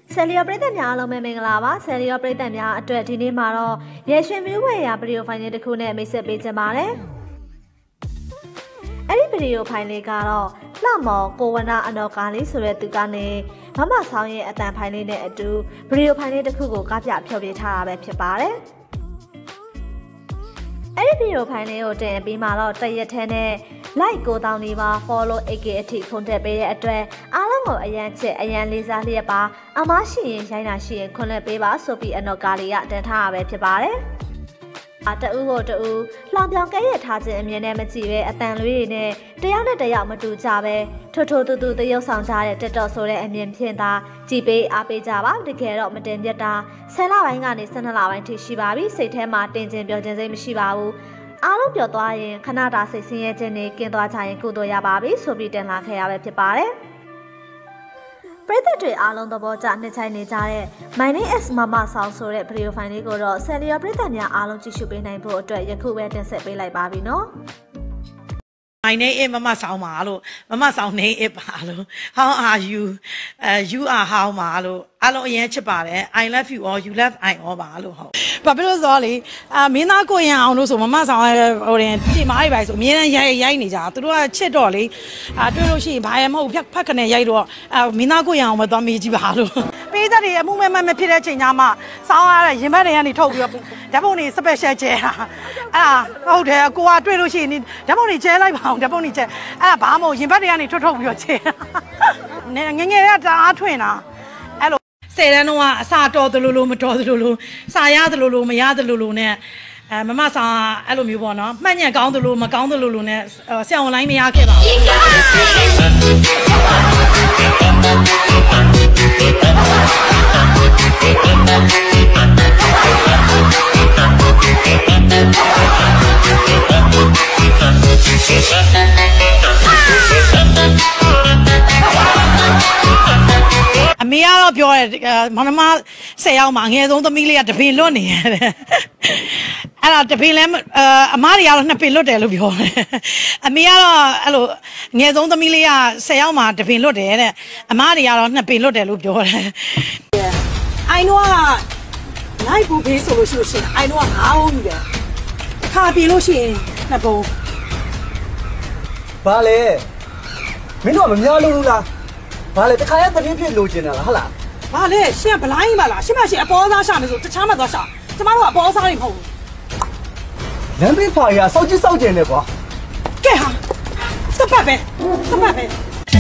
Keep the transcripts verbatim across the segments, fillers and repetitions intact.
ဆယ်လီယောပရိသတ်များအားလုံးပဲမင်္ဂလာပါဆယ်လီယောပရိသတ်များအတွက်ဒီနေ့မှာတော့ရေရှင်မျိုးဝယ်ရာဗီဒီယိုဖိုင်လေးတစ်ခုနဲ့မိတ်ဆက်ပေးချင်ပါတယ်အဲ့ဒီဗီဒီယိုဖိုင်လေးကတော့လှမော်ကိုဝနာအနော်ကာလေးဆိုတဲ့သူကနေမမဆောင်ရဲ့အတန်ဖိုင်လေးနဲ့အတူဗီဒီယိုဖိုင်လေးတစ်ခုကိုကားပြဖျော်ပြထားတာပဲဖြစ်ပါတယ်အဲ့ဒီဗီဒီယိုဖိုင်လေးကိုတင်ပြီးမှတော့တရက်ထဲနဲ့ like ကိုတောင်းနေပါ follow အေကေအထိခုန်တက်ပေးတဲ့အတွက်အားလုံးကိုအရန်ချစ်အရန်လေးစားလျက်ပါအမရှိရင်ရိုင်းတာရှိရင်ခွန်လက်ပေးပါဆိုပြီးအနော်ကာလေးကတင်ထားတာပဲဖြစ်ပါတယ်အတူကိုတူလောင်ပြောင်ကဲရထားခြင်းအမြင်နဲ့မကြည့်ပဲအတန်လေးတွေနဲ့တယောက်နဲ့တယောက်မတူကြပဲထိုးထိုးတူတူတရုပ်ဆောင်ကြတဲ့တက်တော်ဆိုတဲ့အမြင်ဖြင့်သာကြည်ပေးအားပေးကြပါတကယ်တော့မတင်ပြတာဆယ်လပိုင်းကနေဆယ်နှစ်လပိုင်းထိရှိပါပြီစိတ်ထဲမှာတင်ကျင်ပြောခြင်းစိတ်မရှိပါဘူးအားလုံးပြောသွားရင်ခဏတာစိတ်ဆင်းရဲခြင်းနဲ့ကင်းသွားကြရင်ကုသိုလ်ရပါပြီဆိုပြီးတင်လာခဲ့ရပဲဖြစ်ပါတယ်ပရိသတ်တွေအားလုံးသဘောကျနှစ်ချိုင်နေကြတဲ့ My Name is Mama Song ဆိုတဲ့ဗီဒီယိုဖိုင်လေးကိုတော့ဆယ်လီယောပရိသတ်များအားလုံးကြည့်ရှုပေးနိုင်ဖို့အတွက်ယခုပဲတင်ဆက်ပေးလိုက်ပါပြီနော် My name is Mama Song ပါလို့ Mama Song name is ပါလို့ How are you အဲ you are how ပါလို့အားလုံးအရင်ချစ်ပါတယ် I love you all you love I all ပါလို့ဟုတ်ဘာဖြစ်လို့ဆိုတော့လေအာမင်းသားကိုရင်အောင်လို့ဆို Mama Song ဟိုတင်ဒီမားတွေပါဆိုအမြဲတမ်းရိုက်ရိုက်နေကြသူတို့ကချစ်တော့လေအာတွေ့လို့ရှိရင်ဘာရမဟုတ်ဖက်ဖက်ခနဲ့ရိုက်တော့အာမင်းသားကိုရင်အောင်မသွားမေးကြည့်ပါလို့ပေးတဲ့တွေအမှုမဲ့မဲ့ဖြစ်တဲ့ချိန်ညမှာစောင်းရတဲ့ရင်ဘတ်တွေကနေထုတ်ပြီးတော့ဓာတ်ပုံတွေ special ကျဲတာအဲ့ဒါဟုတ်တယ်ကိုကတွေ့လို့ရှိရင်ဓာတ်ပုံတွေကျဲလိုက်ပါအောင်ဓာတ်ပုံတွေကျဲအဲ့ဒါဘာမှမဟုတ်ရင်ဘတ်တွေကနေထုတ်ထုတ်ပြီးတော့ကျဲငငယ်ကတအားထွင်တာအဲ့လိုဆယ်တန်းတော့အစာတော်သလိုလိုမတော်သလိုလိုစာရသလိုလိုမရသလိုလိုနဲ့အဲမမဆောင်အဲ့လိုမျိုးပေါ့နော်မှတ်ညက်ကောင်းသလိုမကောင်းသလိုလိုနဲ့ဆရာအွန်လိုင်းမရခဲ့ပါအမေကတော့ပြောတယ်မောင်နှမဆယ်ယောက်မှာငယ်ဆုံးသမီးလေးကတပင်လွတ်နေရတယ်အဲ့ဒါတပင်လဲအမတွေကတော့နှစ်ပင်လွတ်တယ်လို့ပြောတယ်အမေကတော့အဲ့လိုငယ်ဆုံးသမီးလေးကဆယ်ယောက်မှာတပင်လွတ်တယ်တဲ့အမတွေကတော့နှစ်ပင်လွတ်တယ်လို့ပြောတယ်အိုင်နိုကလိုက်ဖို့ဖေးဆိုလို့ရှိလို့ရှိရင်အိုင်နိုကငါးအောင်ပြီပဲခါပြေလို့ရှိရင်နှစ်ပုံဘာလဲမင်းတို့ကမများလို့လားဘာလဲတခါရသတရင်ဖြစ်လိုချင်တာလားဟုတ်လားဘာလဲရှင်ဘလိုင်းပါလားရှင်မရှင်အပေါ်စားရှာနေဆိုတခြားမှသွားရှာကျမတို့ကအပေါ်စားတွေမဟုတ်ဘူးလမ်းဘေးဖာရီကစောက်ကြည့်စောက်ကျင်နေကွာကဲဟာစပတ်ပဲစပတ်ပဲ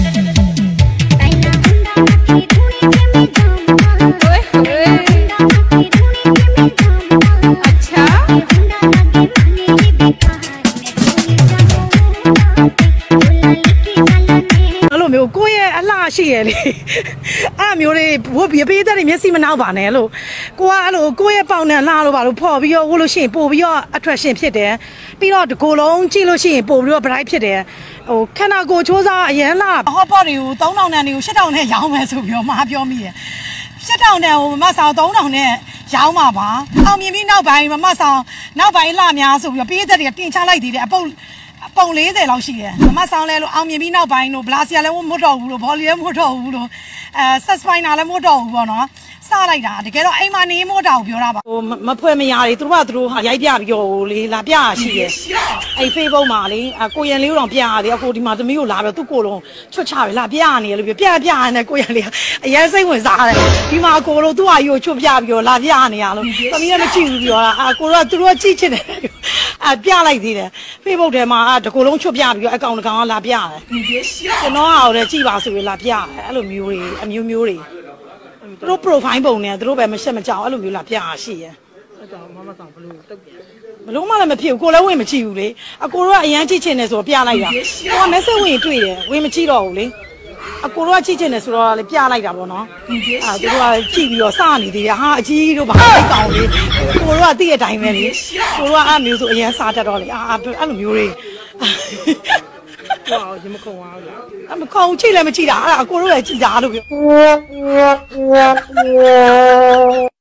ကိုယ့်ရဲ့အလှရှိရလေအဲ့မျိုးတွေဝတ်ပြီးပေးတဲ့မျက်စိမနှောက်ပါနဲ့လို့ကိုကအဲ့လိုကိုယ့်ရဲ့ပေါင်နဲ့လှလို့ပါလို့ဖော်ပြီးတော့ဝတ်လို့ရှိရင်ပို့ပြီးတော့ attraction ဖြစ်တယ်ပြီးတော့ဒီကိုယ်လုံးကြည့်လို့ရှိရင်ပို့ပြီးတော့ bright ဖြစ်တယ်ဟိုခန္ဓာကိုယ်ချိုးစားအရန်လှ hot pot တွေကိုသုံးထောင်တန်တွေကိုရှစ်ထောင်နဲ့ရောင်းမယ်ဆိုပြီးတော့မပြောမိတယ်ရှစ်ထောင်တန်ကိုမမဆောင်သုံးထောင်နဲ့ရောင်းမှာပါအောင်မြင်ပြီးနောက်ပိုင်းမမဆောင်နောက်ပိုင်းလှများဆိုပြီးတော့ပေးတဲ့တွေကတင်ချလိုက်သေးတယ်အပုတ်ပုံလေးဆယ်လောက်ရှိတယ်မမဆောင်လဲလို့အောင်မြင်ပြီးနောက်ပိုင်းလို့ဘလာစီယာလည်းမဟုတ်တော့ဘူးလို့ဘောလီလည်းမဟုတ်တော့ဘူးလို့အဲဆက်စပိုင်နာလည်းမဟုတ်တော့ဘူးပေါ့နော်စလိုက်တာတကယ်တော့အိမ်မှာနေမို့တောင်ပြောတာပါဟိုမဖွဲမရတွေသူတို့ကသူတို့ဟာရိုက်ပြပြီးတော့လေလာပြရရှိတယ်အဲ့ Facebook မှာလေကိုရန်လေးတော့ပြရတယ်အခုဒီမှာသမီးကိုလာပြီးသူ့ကိုယ်လုံးချွတ်ချပဲလာပြရနေလို့ပြပြပြရနေကိုရန်လေးအရင်စိတ်ဝင်စားတယ်ဒီမှာကိုလုံးသူ့ဟာကြီးကိုချွတ်ပြပြီးတော့လာပြနေရလို့သမီးကမကြည့်ဘူးပြောတာအကိုတော့သူတို့ကကြည့်ချင်တယ်အပြလိုက်သေးတယ် Facebook ထဲမှာတကိုယ်လုံးချွတ်ပြပြီးတော့အကောင့်တစ်ကောင်ကလာပြရတယ်ကျွန်တော်ဟာလည်းကြည့်ပါဆိုပြီးလာပြတယ်အဲ့လိုမျိုးတွေအမျိုးမျိုးတွေသူတို့ profile ပုံနဲ့သူတို့ပဲမရှက်မကြောက်အဲ့လိုမျိုးလာပြရရှိရယ်အဲ့တော့မမဆောင်ဘလို့တုတ်ပြန်ဘလို့မှလည်းမဖြစ်ဘူးကိုလည်းဝင်မကြည့်ဘူးလေအကိုတို့ကအရန်ကြည့်ချင်တယ်ဆိုတော့ပြလိုက်တာကိုက message ဝင်တွေ့တယ်ဝင်မကြည့်တော့ဘူးလေအကိုတို့ကကြည့်ချင်တယ်ဆိုတော့လေပြလိုက်တာပေါ့နော်အဲ့သူတို့ကကြည့်ပြီးတော့စနေသေးတယ်ဟာအကြီးတို့ဘာလိုက်ကောင်လေကိုတို့ကသိတဲ့အတိုင်းပဲလေကိုတို့ကအဲ့မျိုးဆိုအရန်စားတတ်တော့လေအာအဲ့လိုမျိုးတွေဟောရင်မခုံအောင်လားအမခုံချိတ်လည်းမချိတာအဲ့ဒါအကိုတို့လည်းချိတာလို့ပြော